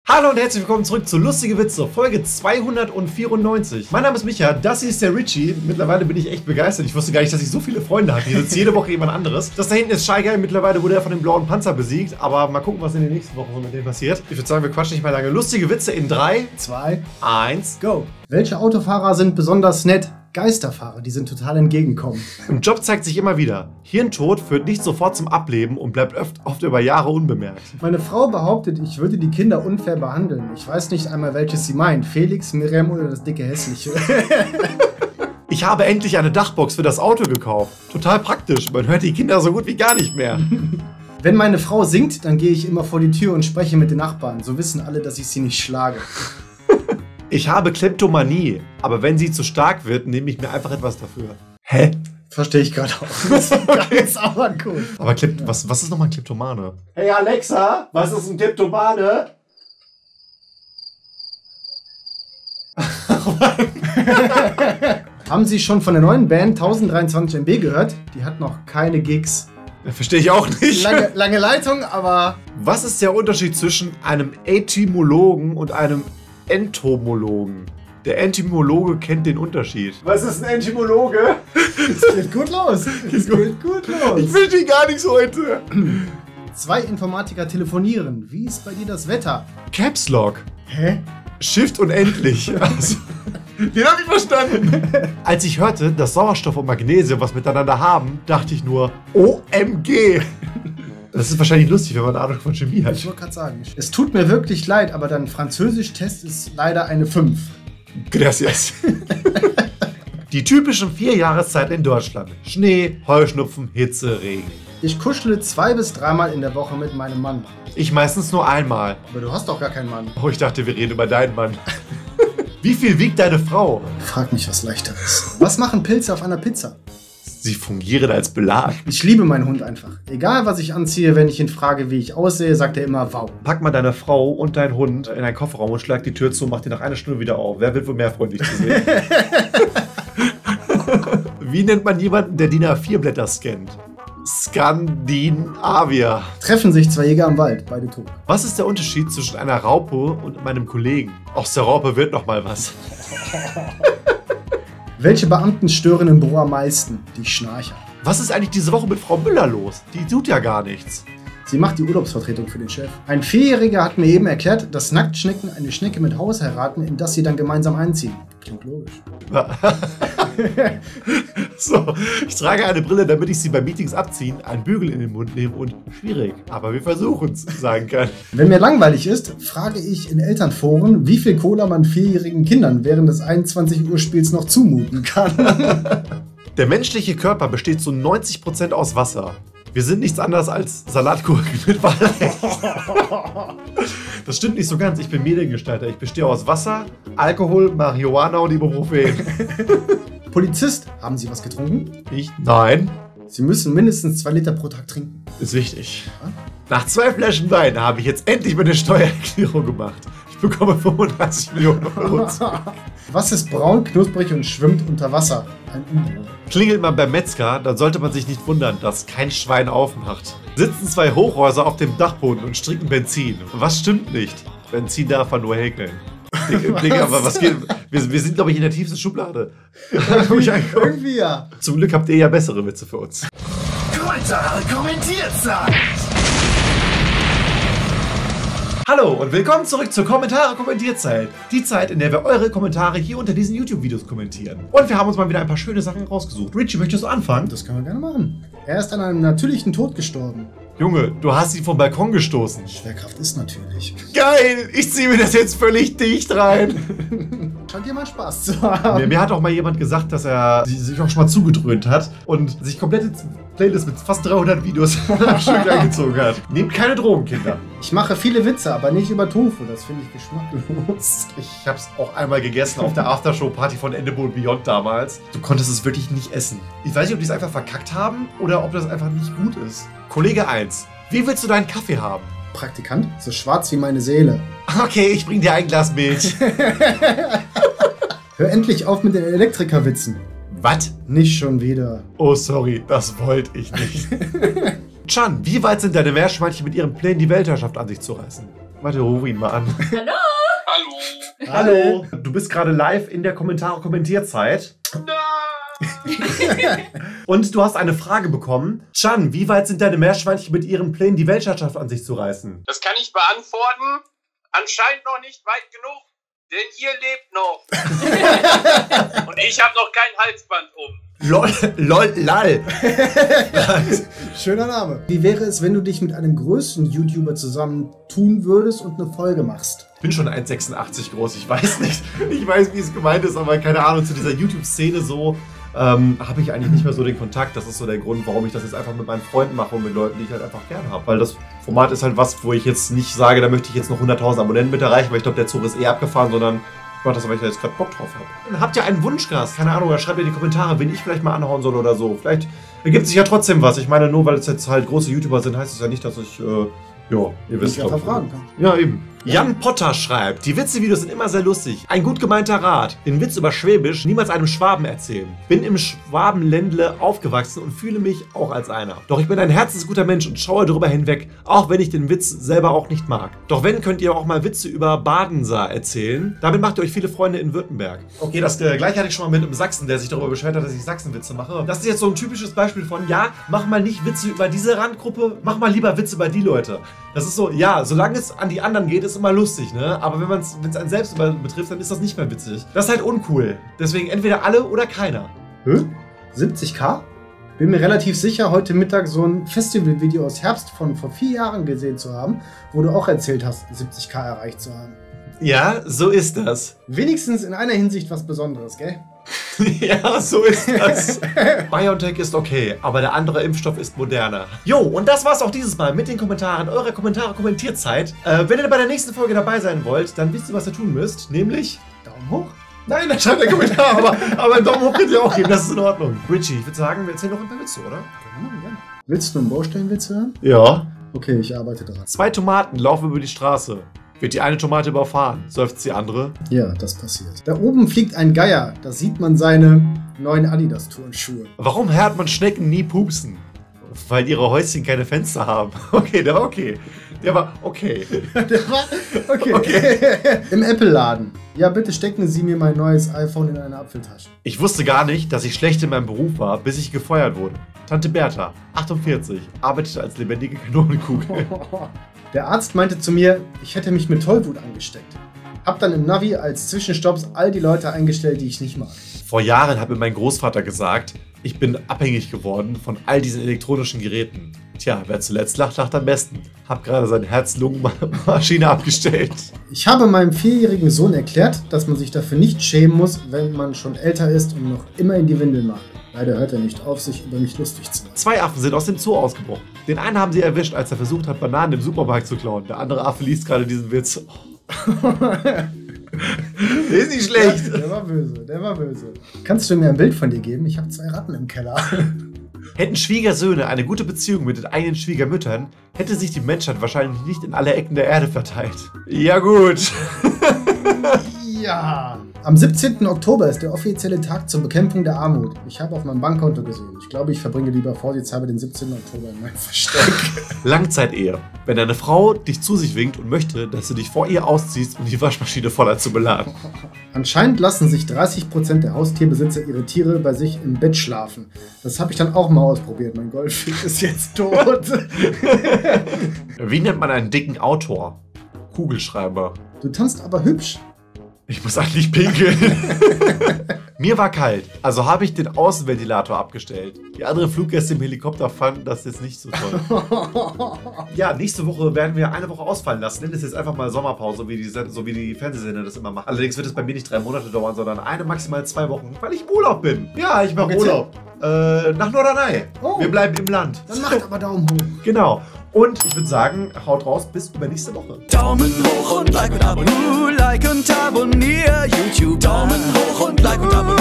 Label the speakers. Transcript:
Speaker 1: Hallo und herzlich willkommen zurück zu Lustige Witze, Folge 294. Mein Name ist Micha, das hier ist der Richie. Mittlerweile bin ich echt begeistert. Ich wusste gar nicht, dass ich so viele Freunde habe. Hier sitzt jede Woche jemand anderes. Das da hinten ist Shy Guy. Mittlerweile wurde er von dem blauen Panzer besiegt. Aber mal gucken, was in den nächsten Wochen so mit dem passiert. Ich würde sagen, wir quatschen nicht mehr lange. Lustige Witze in 3,
Speaker 2: 2,
Speaker 1: 1,
Speaker 2: go. Welche Autofahrer sind besonders nett? Geisterfahrer, die sind total entgegenkommend.
Speaker 1: Im Job zeigt sich immer wieder, Hirntod führt nicht sofort zum Ableben und bleibt oft über Jahre unbemerkt.
Speaker 2: Meine Frau behauptet, ich würde die Kinder unfair behandeln. Ich weiß nicht einmal, welches sie meint. Felix, Miriam oder das dicke Hässliche.
Speaker 1: Ich habe endlich eine Dachbox für das Auto gekauft. Total praktisch, man hört die Kinder so gut wie gar nicht mehr.
Speaker 2: Wenn meine Frau singt, dann gehe ich immer vor die Tür und spreche mit den Nachbarn. So wissen alle, dass ich sie nicht schlage.
Speaker 1: Ich habe Kleptomanie, aber wenn sie zu stark wird, nehme ich mir einfach etwas dafür. Hä?
Speaker 2: Verstehe ich gerade auch. Das ist ganz aber cool.
Speaker 1: Aber was ist nochmal ein Kleptomane? Hey Alexa, was ist ein Kleptomane?
Speaker 2: Haben Sie schon von der neuen Band 1023 MB gehört? Die hat noch keine Gigs.
Speaker 1: Verstehe ich auch nicht.
Speaker 2: Lange Leitung, aber...
Speaker 1: Was ist der Unterschied zwischen einem Etymologen und einem Entomologen? Der Entomologe kennt den Unterschied. Was ist ein Entomologe?
Speaker 2: Es geht gut los. Es geht gut los.
Speaker 1: Ich will die gar nichts heute.
Speaker 2: 2 Informatiker telefonieren. Wie ist bei dir das Wetter?
Speaker 1: Caps Lock.
Speaker 2: Hä?
Speaker 1: Shift unendlich. Also, den hab ich verstanden. Als ich hörte, dass Sauerstoff und Magnesium was miteinander haben, dachte ich nur, OMG. Das ist wahrscheinlich lustig, wenn man eine Ahnung von Chemie hat.
Speaker 2: Ich wollte gerade sagen, es tut mir wirklich leid, aber dein Französisch-Test ist leider eine 5.
Speaker 1: Gracias. Die typischen 4 Jahreszeiten in Deutschland. Schnee, Heuschnupfen, Hitze, Regen.
Speaker 2: Ich kuschele 2 bis 3 Mal in der Woche mit meinem Mann.
Speaker 1: Ich meistens nur einmal.
Speaker 2: Aber du hast doch gar keinen Mann.
Speaker 1: Oh, ich dachte, wir reden über deinen Mann. Wie viel wiegt deine Frau?
Speaker 2: Frag mich was Leichteres. Was machen Pilze auf einer Pizza?
Speaker 1: Sie fungieren als Belag.
Speaker 2: Ich liebe meinen Hund einfach. Egal, was ich anziehe, wenn ich ihn frage, wie ich aussehe, sagt er immer wow.
Speaker 1: Pack mal deine Frau und deinen Hund in einen Kofferraum und schlag die Tür zu und mach die nach einer Stunde wieder auf. Wer wird wohl mehr freundlich zu sehen? Wie nennt man jemanden, der DIN A4-Blätter scannt? Skandinavier.
Speaker 2: Treffen sich 2 Jäger im Wald, beide tot.
Speaker 1: Was ist der Unterschied zwischen einer Raupe und meinem Kollegen? Aus der Raupe wird noch mal was.
Speaker 2: Welche Beamten stören im Büro am meisten? Die Schnarcher.
Speaker 1: Was ist eigentlich diese Woche mit Frau Müller los? Die tut ja gar nichts.
Speaker 2: Sie macht die Urlaubsvertretung für den Chef. Ein 4-Jähriger hat mir eben erklärt, dass Nacktschnecken eine Schnecke mit Haus heiraten, in das sie dann gemeinsam einziehen. Klingt logisch.
Speaker 1: So, ich trage eine Brille, damit ich sie bei Meetings abziehen, einen Bügel in den Mund nehmen und schwierig, aber wir versuchen es, sagen kann.
Speaker 2: Wenn mir langweilig ist, frage ich in Elternforen, wie viel Cola man 4-jährigen Kindern während des 21 Uhr Spiels noch zumuten kann.
Speaker 1: Der menschliche Körper besteht zu 90% aus Wasser. Wir sind nichts anderes als Salatgurken mit Wahlrecht. Das stimmt nicht so ganz. Ich bin Mediengestalter. Ich bestehe aus Wasser, Alkohol, Marihuana und Ibuprofen.
Speaker 2: Polizist, haben Sie was getrunken?
Speaker 1: Ich? Nein.
Speaker 2: Sie müssen mindestens 2 Liter pro Tag trinken.
Speaker 1: Ist wichtig. Nach 2 Flaschen Wein habe ich jetzt endlich meine Steuererklärung gemacht. Ich bekomme 35 Millionen Euro.
Speaker 2: Was ist braun, knusprig und schwimmt unter Wasser? Ein U-Boot.
Speaker 1: Klingelt man beim Metzger, dann sollte man sich nicht wundern, dass kein Schwein aufmacht. Sitzen 2 Hochhäuser auf dem Dachboden und stricken Benzin. Was stimmt nicht? Benzin darf man nur häkeln. Digga, aber was geht? Wir sind, glaube ich, in der tiefsten Schublade.
Speaker 2: Irgendwie ja.
Speaker 1: Zum Glück habt ihr ja bessere Witze für uns.
Speaker 3: Kommentare kommentiert sein!
Speaker 1: Hallo und willkommen zurück zur Kommentare-Kommentierzeit. Die Zeit, in der wir eure Kommentare hier unter diesen YouTube-Videos kommentieren. Und wir haben uns mal wieder ein paar schöne Sachen rausgesucht. Richie, möchtest du anfangen?
Speaker 2: Das können wir gerne machen. Er ist an einem natürlichen Tod gestorben.
Speaker 1: Junge, du hast ihn vom Balkon gestoßen.
Speaker 2: Schwerkraft ist natürlich.
Speaker 1: Geil! Ich ziehe mir das jetzt völlig dicht rein.
Speaker 2: Scheint dir mal Spaß zu haben.
Speaker 1: Mir hat auch mal jemand gesagt, dass er sich auch schon mal zugedröhnt hat und sich komplette Playlist mit fast 300 Videos schön eingezogen hat. Nehmt keine Drogen, Kinder.
Speaker 2: Ich mache viele Witze, aber nicht über Tofu. Das finde ich geschmacklos.
Speaker 1: Ich habe es auch einmal gegessen auf der Aftershow-Party von Endemol Beyond damals. Du konntest es wirklich nicht essen. Ich weiß nicht, ob die es einfach verkackt haben oder ob das einfach nicht gut ist. Kollege 1, wie willst du deinen Kaffee haben?
Speaker 2: Praktikant, so schwarz wie meine Seele.
Speaker 1: Okay, ich bring dir ein Glas Milch.
Speaker 2: Hör endlich auf mit den Elektrikerwitzen.
Speaker 1: Was?
Speaker 2: Nicht schon wieder.
Speaker 1: Oh, sorry, das wollte ich nicht. Chan, wie weit sind deine Meerschweinchen mit ihren Plänen, die Weltherrschaft an sich zu reißen? Warte, ruf ihn mal an.
Speaker 4: Hallo?
Speaker 5: Hallo.
Speaker 1: Hallo. Du bist gerade live in der Kommentare-Kommentierzeit. Und du hast eine Frage bekommen. Can, wie weit sind deine Meerschweinchen mit ihren Plänen, die Weltherrschaft an sich zu reißen?
Speaker 5: Das kann ich beantworten. Anscheinend noch nicht weit genug, denn ihr lebt noch. Und ich habe noch kein Halsband um.
Speaker 1: Lol.
Speaker 2: Schöner Name. Wie wäre es, wenn du dich mit einem größeren YouTuber zusammen tun würdest und eine Folge machst?
Speaker 1: Ich bin schon 1,86 groß, ich weiß nicht. Ich weiß, wie es gemeint ist, aber keine Ahnung, zu dieser YouTube-Szene so habe ich eigentlich nicht mehr so den Kontakt. Das ist so der Grund, warum ich das jetzt einfach mit meinen Freunden mache und mit Leuten, die ich halt einfach gerne habe. Weil das Format ist halt was, wo ich jetzt nicht sage, da möchte ich jetzt noch 100.000 Abonnenten mit erreichen, weil ich glaube, der Zug ist eh abgefahren, sondern ich mache das, weil ich da jetzt gerade Bock drauf habe. Habt ihr einen Wunschgast? Keine Ahnung, oder schreibt mir in die Kommentare, wen ich vielleicht mal anhauen soll oder so. Vielleicht ergibt sich ja trotzdem was. Ich meine, nur weil es jetzt halt große YouTuber sind, heißt es ja nicht, dass ich, ihr wisst,
Speaker 2: ich einfach fragen kann.
Speaker 1: Ja, eben. Jan Potter schreibt, die Witze-Videos sind immer sehr lustig. Ein gut gemeinter Rat. Den Witz über Schwäbisch niemals einem Schwaben erzählen. Bin im Schwabenländle aufgewachsen und fühle mich auch als einer. Doch ich bin ein herzensguter Mensch und schaue darüber hinweg, auch wenn ich den Witz selber auch nicht mag. Doch wenn, könnt ihr auch mal Witze über Badenser erzählen. Damit macht ihr euch viele Freunde in Württemberg. Okay, das gleich hatte ich schon mal mit einem Sachsen, der sich darüber beschwert hat, dass ich Sachsenwitze mache. Das ist jetzt so ein typisches Beispiel von, ja, mach mal nicht Witze über diese Randgruppe, mach mal lieber Witze über die Leute. Das ist so, ja, solange es an die anderen geht, ist immer lustig, ne? Aber wenn es einen selbst betrifft, dann ist das nicht mehr witzig. Das ist halt uncool. Deswegen entweder alle oder keiner.
Speaker 2: 70k? Bin mir relativ sicher, heute Mittag so ein Festivalvideo aus Herbst von vor 4 Jahren gesehen zu haben, wo du auch erzählt hast, 70k erreicht zu haben.
Speaker 1: Ja, so ist das.
Speaker 2: Wenigstens in einer Hinsicht was Besonderes, gell?
Speaker 1: Ja, so ist das. BioNTech ist okay, aber der andere Impfstoff ist moderner. Jo, und das war's auch dieses Mal mit den Kommentaren, eurer Kommentare-Kommentierzeit. Wenn ihr bei der nächsten Folge dabei sein wollt, dann wisst ihr, was ihr tun müsst, nämlich Daumen hoch. Nein, dann schreibt einen Kommentar, aber einen Daumen hoch könnt ihr auch geben, das ist in Ordnung. Richie, ich würde sagen, wir erzählen noch ein paar Witze, oder?
Speaker 2: Ja. Willst du einen Baustellenwitz hören?
Speaker 1: Ja.
Speaker 2: Okay, ich arbeite daran.
Speaker 1: 2 Tomaten laufen über die Straße. Wird die eine Tomate überfahren, seufzt die andere.
Speaker 2: Ja, das passiert. Da oben fliegt ein Geier, da sieht man seine neuen Adidas-Turnschuhe.
Speaker 1: Warum hört man Schnecken nie pupsen? Weil ihre Häuschen keine Fenster haben. Okay, der war okay. Der war okay.
Speaker 2: Der war okay. Im Apple-Laden. Ja, bitte stecken Sie mir mein neues iPhone in eine Apfeltasche.
Speaker 1: Ich wusste gar nicht, dass ich schlecht in meinem Beruf war, bis ich gefeuert wurde. Tante Bertha, 48, arbeitete als lebendige Kanonenkugel.
Speaker 2: Der Arzt meinte zu mir, ich hätte mich mit Tollwut angesteckt. Hab dann im Navi als Zwischenstopps all die Leute eingestellt, die ich nicht mag.
Speaker 1: Vor Jahren hat mir mein Großvater gesagt, ich bin abhängig geworden von all diesen elektronischen Geräten. Tja, wer zuletzt lacht, lacht am besten. Hab gerade seine Herz-Lungen-Maschine abgestellt.
Speaker 2: Ich habe meinem 4-jährigen Sohn erklärt, dass man sich dafür nicht schämen muss, wenn man schon älter ist und noch immer in die Windel macht. Leider hört er nicht auf, sich über mich lustig zu machen.
Speaker 1: 2 Affen sind aus dem Zoo ausgebrochen. Den einen haben sie erwischt, als er versucht hat, Bananen im Supermarkt zu klauen. Der andere Affe liest gerade diesen Witz. Ist nicht schlecht.
Speaker 2: Der war böse. Kannst du mir ein Bild von dir geben? Ich habe 2 Ratten im Keller.
Speaker 1: Hätten Schwiegersöhne eine gute Beziehung mit den eigenen Schwiegermüttern, hätte sich die Menschheit wahrscheinlich nicht in alle Ecken der Erde verteilt. Ja gut.
Speaker 2: Ja. Am 17. Oktober ist der offizielle Tag zur Bekämpfung der Armut. Ich habe auf meinem Bankkonto gesehen. Ich glaube, ich verbringe lieber vorsichtshalber den 17. Oktober in meinem Versteck.
Speaker 1: Langzeitehe. Wenn deine Frau dich zu sich winkt und möchte, dass du dich vor ihr ausziehst, um die Waschmaschine voller zu beladen.
Speaker 2: Anscheinend lassen sich 30% der Haustierbesitzer ihre Tiere bei sich im Bett schlafen. Das habe ich dann auch mal ausprobiert. Mein Goldfisch ist jetzt tot.
Speaker 1: Wie nennt man einen dicken Autor? Kugelschreiber.
Speaker 2: Du tanzt aber hübsch.
Speaker 1: Ich muss eigentlich pinkeln. Mir war kalt, also habe ich den Außenventilator abgestellt. Die anderen Fluggäste im Helikopter fanden das jetzt nicht so toll. Ja, nächste Woche werden wir eine Woche ausfallen lassen. Nenn es jetzt einfach mal Sommerpause, so wie die Fernsehsender das immer machen. Allerdings wird es bei mir nicht 3 Monate dauern, sondern maximal 2 Wochen, weil ich im Urlaub bin. Ja, ich mache Urlaub. Nach Norderney. Oh. Wir bleiben im Land.
Speaker 2: Dann macht aber Daumen hoch.
Speaker 1: Genau. Und ich würde sagen, haut raus, bis übernächste Woche.
Speaker 6: Daumen hoch und Like und abonniere YouTube. Daumen hoch und Like und abonniere.